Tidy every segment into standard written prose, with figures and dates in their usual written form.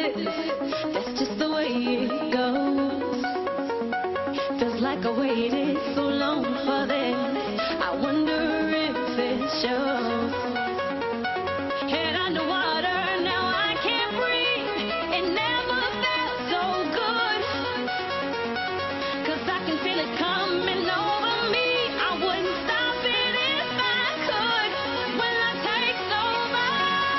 is. That's just the way it goes. Feels like I waited so long for this. I wonder if it shows. Head underwater, now I can't breathe. It never felt so good. 'Cause I can feel it coming over me. I wouldn't stop it if I could. When love takes over,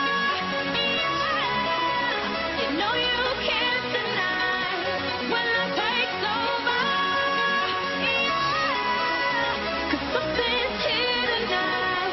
yeah. You know you can't deny. When love takes over, yeah. 'Cause something's here tonight.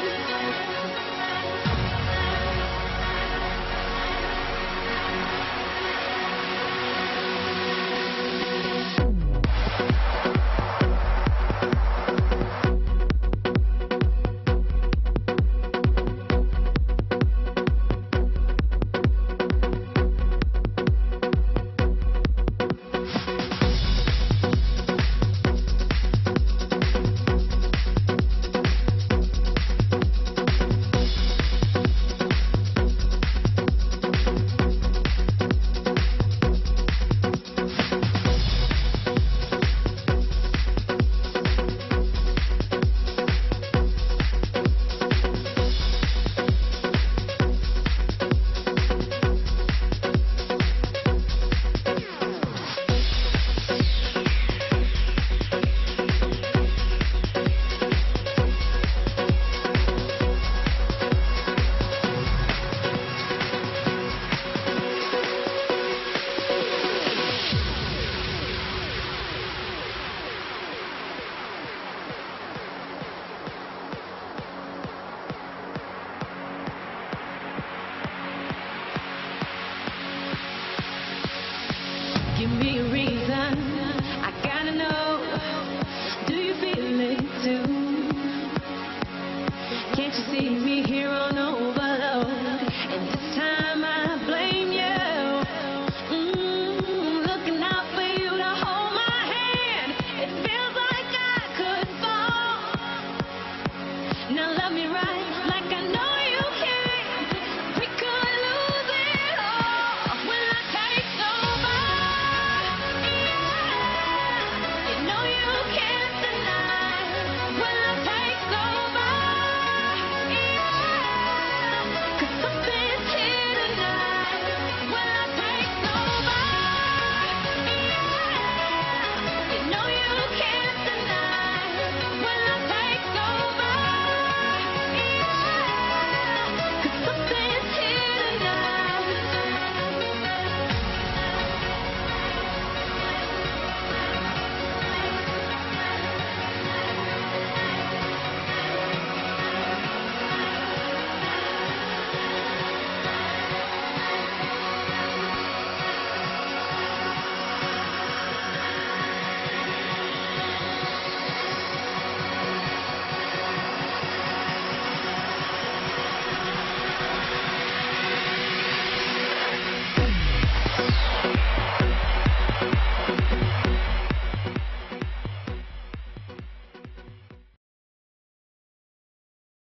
Give me